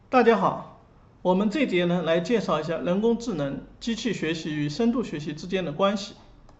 大家好，我们这节呢来介绍一下人工智能、机器学习与深度学习之间的关系。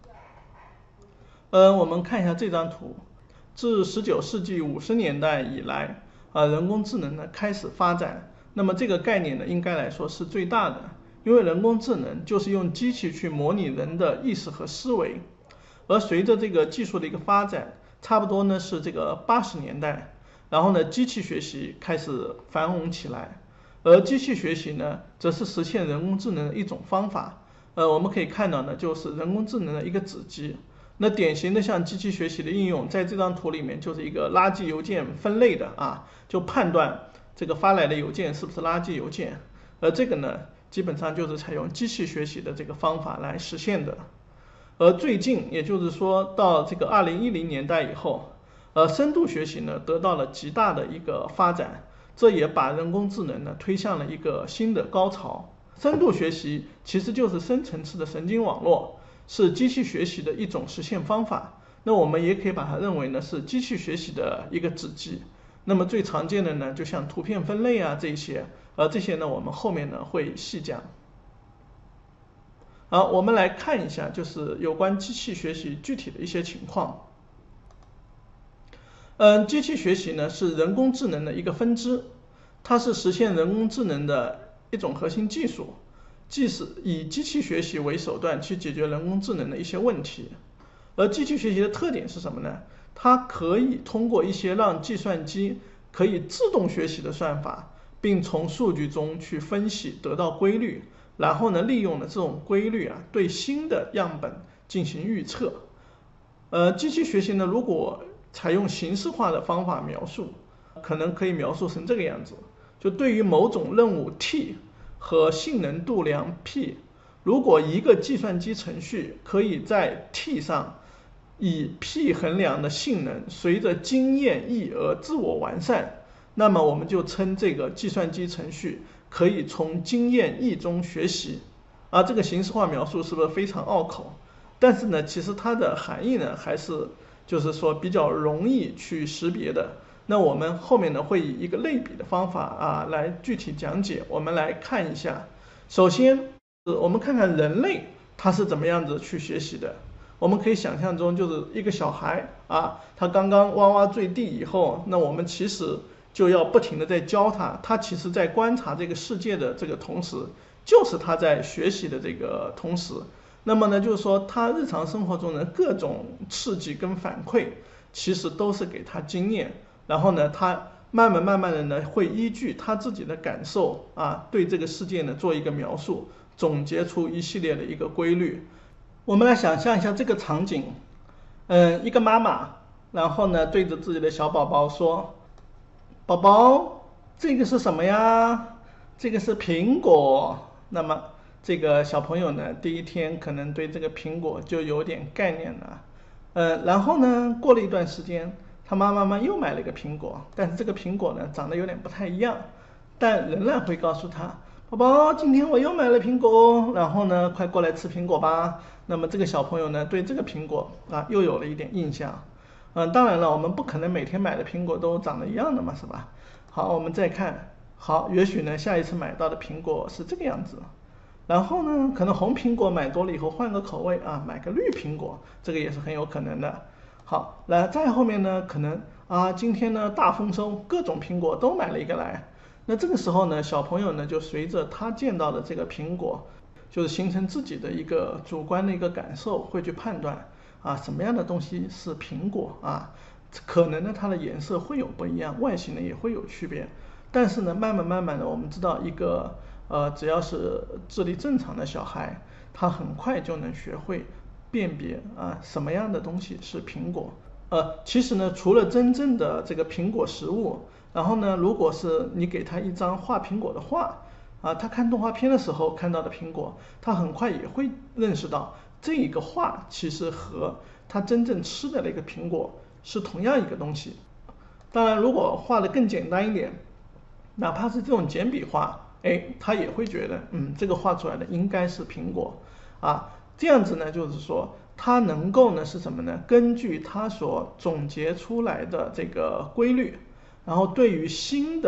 我们看一下这张图，自19世纪50年代以来，人工智能呢开始发展。那么这个概念呢，应该来说是最大的，因为人工智能就是用机器去模拟人的意识和思维。而随着这个技术的一个发展，差不多呢是这个80年代，然后呢机器学习开始繁荣起来。而机器学习呢，则是实现人工智能的一种方法。我们可以看到呢，就是人工智能的一个子集。那典型的像机器学习的应用，在这张图里面就是一个垃圾邮件分类的就判断这个发来的邮件是不是垃圾邮件。而这个呢，基本上就是采用机器学习的这个方法来实现的。而最近，也就是说到这个2010年代以后，深度学习呢得到了极大的一个发展，这也把人工智能呢推向了一个新的高潮。深度学习其实就是深层次的神经网络，是机器学习的一种实现方法。那我们也可以把它认为呢是机器学习的一个子集。那么最常见的呢，就像图片分类这些，这些呢我们后面呢会细讲。好，我们来看一下，就是有关机器学习具体的一些情况。机器学习呢是人工智能的一个分支，它是实现人工智能的一种核心技术，即是以机器学习为手段去解决人工智能的一些问题。而机器学习的特点是什么呢？它可以通过一些让计算机可以自动学习的算法，并从数据中去分析得到规律，然后呢利用了这种规律对新的样本进行预测。机器学习呢，如果采用形式化的方法描述，可能可以描述成这个样子：就对于某种任务 T 和性能度量 P， 如果一个计算机程序可以在 T 上以 P 衡量的性能随着经验 E 而自我完善，那么我们就称这个计算机程序可以从经验 E 中学习。这个形式化描述是不是非常拗口？但是呢，其实它的含义呢，还是就是说比较容易去识别的。那我们后面呢，会以一个类比的方法来具体讲解。我们来看一下，首先，我们看看人类他是怎么样子去学习的。我们可以想象中，就是一个小孩他刚刚哇哇坠地以后，那我们其实就要不停的在教他，他其实在观察这个世界的这个同时，就是他在学习的这个同时。那么呢，就是说他日常生活中的各种刺激跟反馈，其实都是给他经验，然后呢，他慢慢的呢，会依据他自己的感受对这个世界呢做一个描述，总结出一系列的一个规律。我们来想象一下这个场景，一个妈妈，然后呢对着自己的小宝宝说：“宝宝，这个是什么呀？这个是苹果。”那么这个小朋友呢，第一天可能对这个苹果就有点概念了。然后呢，过了一段时间，他妈妈又买了一个苹果，但是这个苹果呢长得有点不太一样，但仍然会告诉他：“宝宝，今天我又买了苹果，然后呢，快过来吃苹果吧。”那么这个小朋友呢，对这个苹果又有了一点印象。当然了，我们不可能每天买的苹果都长得一样的嘛，是吧？好，我们再看，好，也许呢，下一次买到的苹果是这个样子。然后呢，可能红苹果买多了以后换个口味买个绿苹果，这个也是很有可能的。好，来再后面呢，可能今天呢大丰收，各种苹果都买了一个来。那这个时候呢，小朋友呢就随着他见到的这个苹果，就是形成自己的一个主观的一个感受，会去判断什么样的东西是苹果可能呢它的颜色会有不一样，外形呢也会有区别。但是呢，慢慢的，我们知道一个只要是智力正常的小孩，他很快就能学会辨别什么样的东西是苹果。其实呢，除了真正的这个苹果实物，然后呢，如果是你给他一张画苹果的画他看动画片的时候看到的苹果，他很快也会认识到这一个画其实和他真正吃的那个苹果是同样一个东西。当然，如果画的更简单一点，哪怕是这种简笔画，他也会觉得，这个画出来的应该是苹果这样子呢，就是说他能够呢是什么呢？根据他所总结出来的这个规律，然后对于新的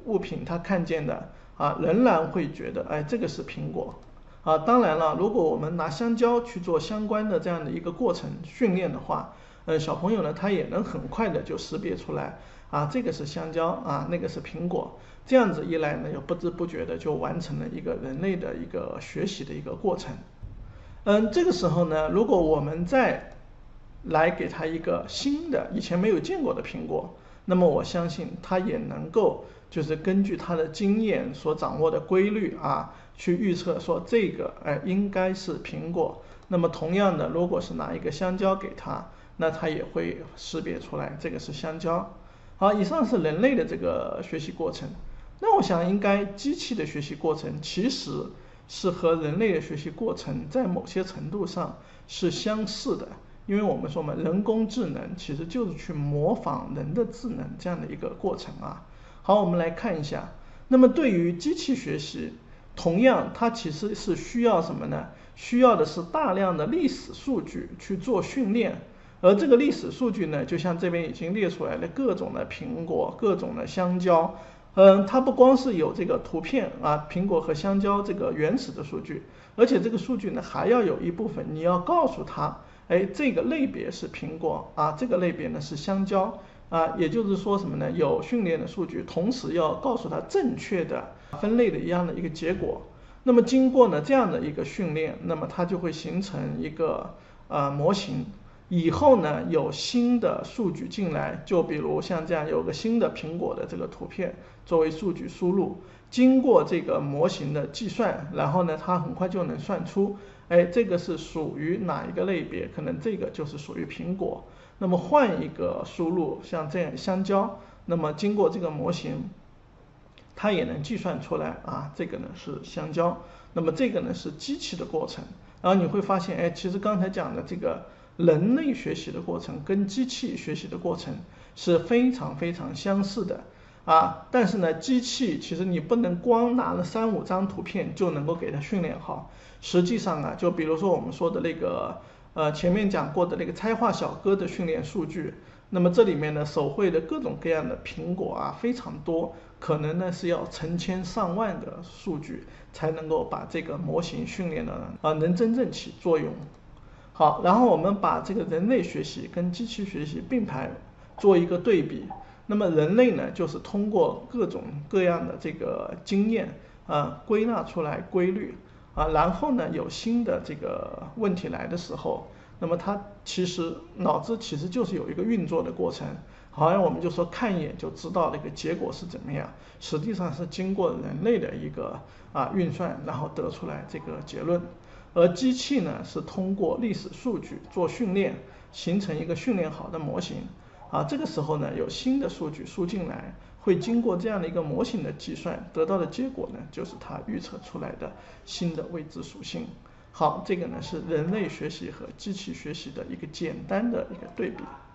物品它看见的仍然会觉得这个是苹果。当然了，如果我们拿香蕉去做相关的这样的一个过程训练的话，小朋友呢他也能很快的就识别出来这个是香蕉那个是苹果。这样子一来呢，就不知不觉的就完成了一个人类的一个学习的一个过程。这个时候呢，如果我们再来给他一个新的以前没有见过的苹果，那么我相信他也能够就是根据他的经验所掌握的规律去预测说这个应该是苹果。那么同样的，如果是拿一个香蕉给他，那他也会识别出来这个是香蕉。好，以上是人类的这个学习过程。那我想应该机器的学习过程其实是和人类的学习过程在某些程度上是相似的。因为我们说嘛，人工智能其实就是去模仿人的智能这样的一个过程好，我们来看一下。那么对于机器学习，同样它其实是需要什么呢？需要的是大量的历史数据去做训练。而这个历史数据呢，就像这边已经列出来的各种的苹果、各种的香蕉，它不光是有这个图片苹果和香蕉这个原始的数据，而且这个数据呢还要有一部分你要告诉它，这个类别是苹果这个类别呢是香蕉也就是说什么呢？有训练的数据，同时要告诉它正确的分类的一样的一个结果。那么经过呢这样的一个训练，那么它就会形成一个模型。以后呢有新的数据进来，就比如像这样有个新的苹果的这个图片作为数据输入，经过这个模型的计算，然后呢它很快就能算出这个是属于哪一个类别，可能这个就是属于苹果。那么换一个输入，像这样香蕉，那么经过这个模型，它也能计算出来这个呢是香蕉。那么这个呢是机器的过程。然后你会发现其实刚才讲的这个人类学习的过程跟机器学习的过程是非常非常相似的但是呢机器其实你不能光拿了3-5张图片就能够给它训练好。实际上就比如说我们说的那个前面讲过的那个猜画小哥的训练数据，那么这里面呢手绘的各种各样的苹果非常多，可能呢是要成千上万的数据才能够把这个模型训练的能真正起作用。好，然后我们把这个人类学习跟机器学习并排做一个对比。那么人类呢就是通过各种各样的这个经验归纳出来规律然后呢有新的这个问题来的时候，那么它其实脑子其实就是有一个运作的过程。好像我们就说看一眼就知道那个结果是怎么样，实际上是经过人类的一个运算，然后得出来这个结论。而机器呢是通过历史数据做训练，形成一个训练好的模型这个时候呢有新的数据输进来，会经过这样的一个模型的计算，得到的结果呢就是它预测出来的新的未知属性。好，这个呢是人类学习和机器学习的一个简单的一个对比。